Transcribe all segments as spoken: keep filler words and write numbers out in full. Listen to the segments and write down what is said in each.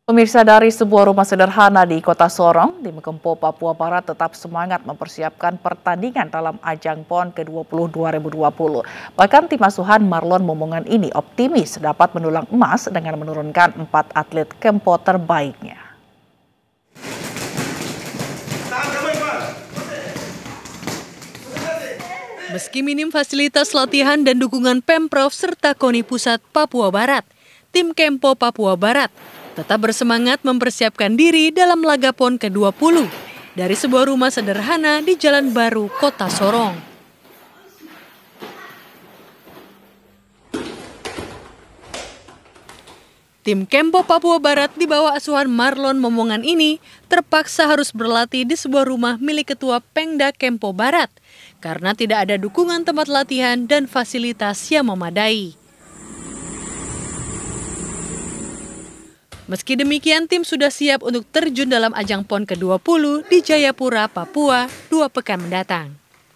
Pemirsa, dari sebuah rumah sederhana di Kota Sorong, tim Kempo Papua Barat tetap semangat mempersiapkan pertandingan dalam ajang PON ke dua puluh dua ribu dua puluh. Bahkan tim asuhan Marlon Momongan ini optimis dapat mendulang emas dengan menurunkan empat atlet Kempo terbaiknya. Meski minim fasilitas latihan dan dukungan Pemprov serta KONI Pusat Papua Barat, tim Kempo Papua Barat tetap bersemangat mempersiapkan diri dalam laga PON ke dua puluh dari sebuah rumah sederhana di Jalan Baru, Kota Sorong. Tim Kempo Papua Barat di bawah asuhan Marlon Momongan ini terpaksa harus berlatih di sebuah rumah milik Ketua Pengda Kempo Barat karena tidak ada dukungan tempat latihan dan fasilitas yang memadai. Meski demikian, tim sudah siap untuk terjun dalam ajang PON ke dua puluh di Jayapura, Papua, dua pekan mendatang.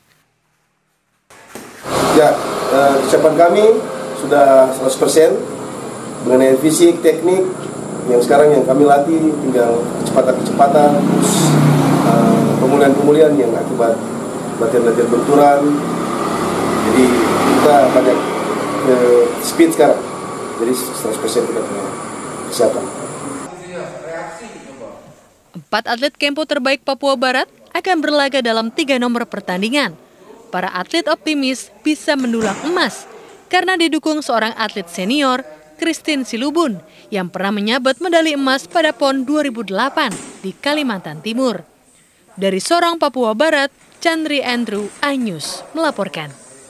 Ya, eh, kesiapan kami sudah seratus persen mengenai fisik, teknik, yang sekarang yang kami latih tinggal kecepatan-kecepatan, terus eh, pemulihan-pemulihan yang akibat latihan-latihan benturan. Jadi kita banyak eh, speed sekarang, jadi seratus persen kita punya kesiapan. Empat atlet Kempo terbaik Papua Barat akan berlaga dalam tiga nomor pertandingan. Para atlet optimis bisa mendulang emas karena didukung seorang atlet senior, Christine Silubun, yang pernah menyabet medali emas pada PON dua ribu delapan di Kalimantan Timur. Dari Sorong, Papua Barat, Chandri Andrew, iNews melaporkan.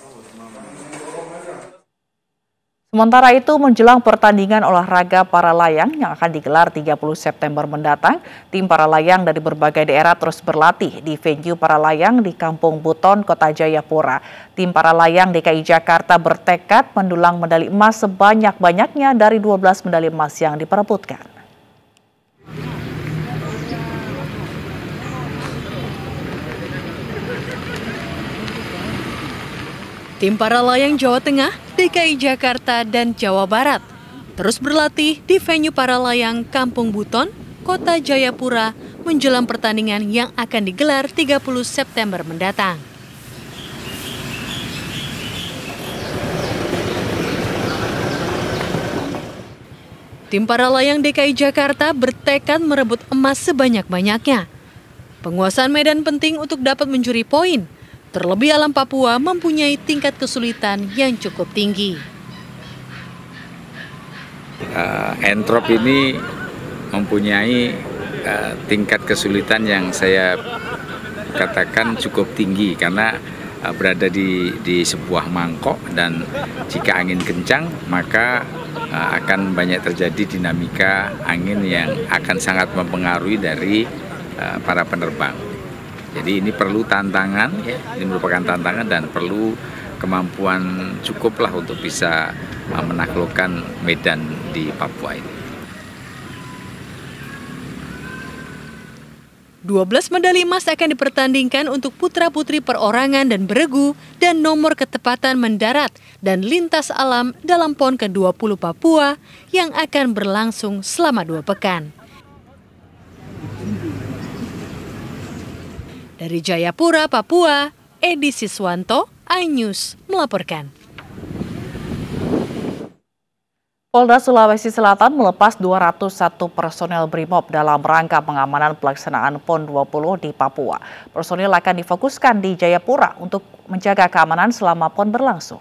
Sementara itu, menjelang pertandingan olahraga para layang yang akan digelar tiga puluh September mendatang, tim para layang dari berbagai daerah terus berlatih di venue para layang di Kampung Buton, Kota Jayapura. Tim para layang D K I Jakarta bertekad mendulang medali emas sebanyak-banyaknya dari dua belas medali emas yang diperebutkan. Tim para layang Jawa Tengah, D K I Jakarta, dan Jawa Barat terus berlatih di venue para layang Kampung Buton, Kota Jayapura menjelang pertandingan yang akan digelar tiga puluh September mendatang. Tim para layang D K I Jakarta bertekad merebut emas sebanyak-banyaknya. Penguasaan medan penting untuk dapat mencuri poin. Terlebih alam Papua mempunyai tingkat kesulitan yang cukup tinggi. Uh, Entrop ini mempunyai uh, tingkat kesulitan yang saya katakan cukup tinggi karena uh, berada di, di sebuah mangkok, dan jika angin kencang maka uh, akan banyak terjadi dinamika angin yang akan sangat mempengaruhi dari uh, para penerbang. Jadi ini perlu tantangan, ya. Ini merupakan tantangan dan perlu kemampuan cukuplah untuk bisa menaklukkan medan di Papua ini. dua belas medali emas akan dipertandingkan untuk putra-putri perorangan dan beregu dan nomor ketepatan mendarat dan lintas alam dalam PON ke dua puluh Papua yang akan berlangsung selama dua pekan. Dari Jayapura, Papua, Edi Siswanto, iNews melaporkan. Polda Sulawesi Selatan melepas dua ratus satu personel BRIMOB dalam rangka pengamanan pelaksanaan PON dua puluh di Papua. Personil akan difokuskan di Jayapura untuk menjaga keamanan selama PON berlangsung.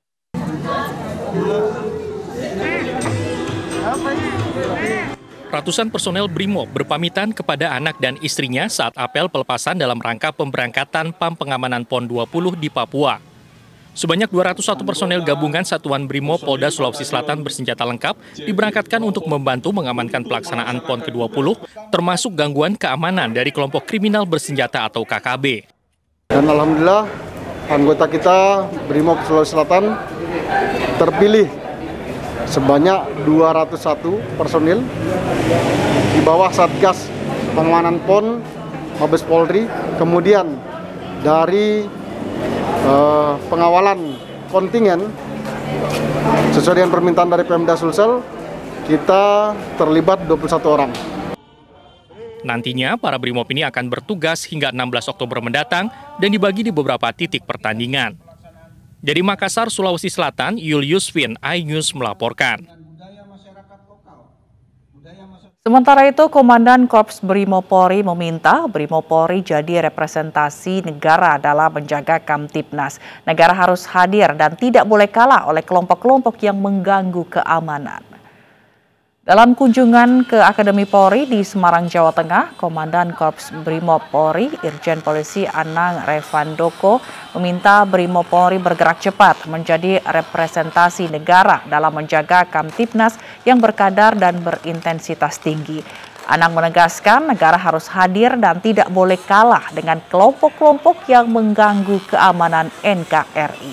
Ratusan personel BRIMOB berpamitan kepada anak dan istrinya saat apel pelepasan dalam rangka pemberangkatan P A M pengamanan PON dua puluh di Papua. Sebanyak dua ratus satu personel gabungan Satuan BRIMOB Polda Sulawesi Selatan bersenjata lengkap diberangkatkan untuk membantu mengamankan pelaksanaan PON ke dua puluh, termasuk gangguan keamanan dari kelompok kriminal bersenjata atau K K B. Dan alhamdulillah anggota kita BRIMOB Sulawesi Selatan terpilih sebanyak dua ratus satu personil di bawah Satgas Pengamanan PON Mabes Polri. Kemudian dari uh, pengawalan kontingen sesuai dengan permintaan dari Pemda Sulsel, kita terlibat dua puluh satu orang. Nantinya, para Brimob ini akan bertugas hingga enam belas Oktober mendatang dan dibagi di beberapa titik pertandingan. Dari Makassar, Sulawesi Selatan, Yul Yusfin, iNews melaporkan. Sementara itu, Komandan Korps Brimob Polri meminta Brimob Polri jadi representasi negara dalam menjaga Kamtipnas. Negara harus hadir dan tidak boleh kalah oleh kelompok-kelompok yang mengganggu keamanan. Dalam kunjungan ke Akademi Polri di Semarang, Jawa Tengah, Komandan Korps Brimob Polri, Irjen Polisi Anang Revandoko, meminta Brimob Polri bergerak cepat menjadi representasi negara dalam menjaga Kamtipnas yang berkadar dan berintensitas tinggi. Anang menegaskan negara harus hadir dan tidak boleh kalah dengan kelompok-kelompok yang mengganggu keamanan N K R I.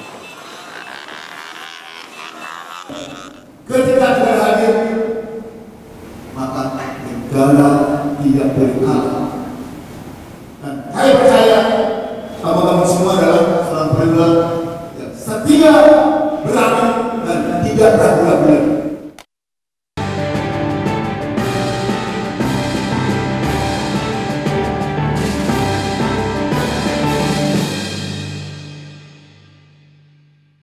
Ketika tidak hadir, maka negara tidak boleh kalah. Dan saya percaya kamu-kamu semua adalah seorang perwira yang setia, berani, dan tidak berani.